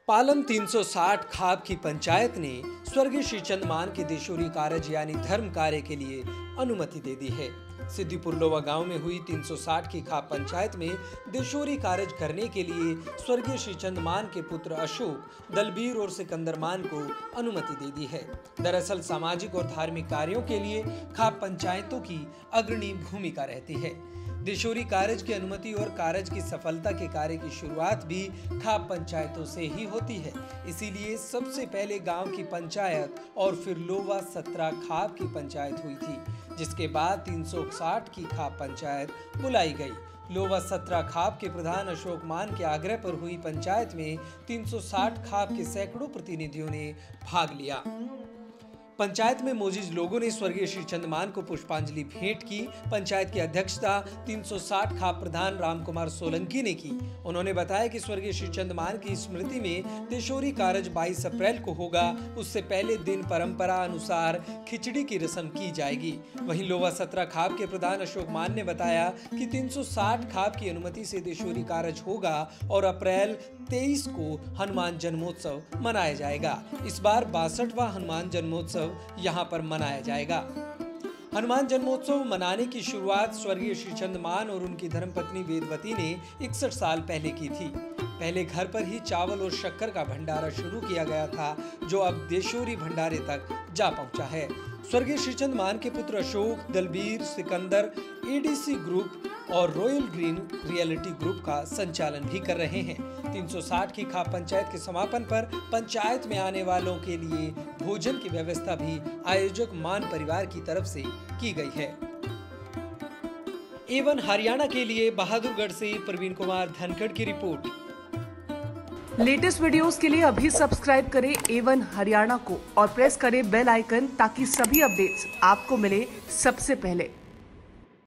पालम 360 खाप की पंचायत ने स्वर्गीय श्री चंद्रमान के देशोरी कारज यानी धर्म कार्य के लिए अनुमति दे दी है। सिद्धिपुर लोवा गांव में हुई 360 की खाप पंचायत में देशोरी कारज करने के लिए स्वर्गीय श्री चंद्रमान के पुत्र अशोक, दलबीर और सिकंदर मान को अनुमति दे दी है। दरअसल सामाजिक और धार्मिक कार्यों के लिए खाप पंचायतों की अग्रणी भूमिका रहती है। देशोरी कारज की अनुमति और कारज की सफलता के कार्य की शुरुआत भी खाप पंचायतों से ही होती है। इसीलिए सबसे पहले गांव की पंचायत और फिर लोवा 17 खाप की पंचायत हुई थी, जिसके बाद 360 की खाप पंचायत बुलाई गई। लोवा 17 खाप के प्रधान अशोक मान के आग्रह पर हुई पंचायत में 360 खाप के सैकड़ों प्रतिनिधियों ने भाग लिया। पंचायत में मौजूद लोगों ने स्वर्गीय श्री चंद्रमान को पुष्पांजलि भेंट की। पंचायत की अध्यक्षता 360 खाप प्रधान रामकुमार सोलंकी ने की। उन्होंने बताया कि स्वर्गीय श्री चंद्रमान की स्मृति में देशोरी कारज 22 अप्रैल को होगा। उससे पहले दिन परंपरा अनुसार खिचड़ी की रस्म की जाएगी। वहीं लोवा 17 खाप के प्रधान अशोक मान ने बताया कि 360 खाप की अनुमति से देशोरी कारज होगा और अप्रैल 23 को हनुमान जन्मोत्सव मनाया जाएगा। इस बार 62वां हनुमान जन्मोत्सव यहाँ पर मनाया जाएगा। हनुमान जन्मोत्सव मनाने की शुरुआत स्वर्गीय श्री चंद्रमान और उनकी धर्मपत्नी वेदवती ने 61 साल पहले की थी। पहले घर पर ही चावल और शक्कर का भंडारा शुरू किया गया था, जो अब देशोरी भंडारे तक जा पहुंचा है। स्वर्गीय श्री चंद्रमान के पुत्र अशोक, दलबीर, सिकंदर एडीसी ग्रुप और रॉयल ग्रीन रियलिटी ग्रुप का संचालन भी कर रहे हैं। 360 की खाप पंचायत के समापन पर पंचायत में आने वालों के लिए भोजन की व्यवस्था भी आयोजक मान परिवार की तरफ से की गई है। A1 हरियाणा के लिए बहादुरगढ़ से प्रवीण कुमार धनखड़ की रिपोर्ट। लेटेस्ट वीडियोस के लिए अभी सब्सक्राइब करें A1 हरियाणा को और प्रेस करें बेल आइकन ताकि सभी अपडेट्स आपको मिले सबसे पहले।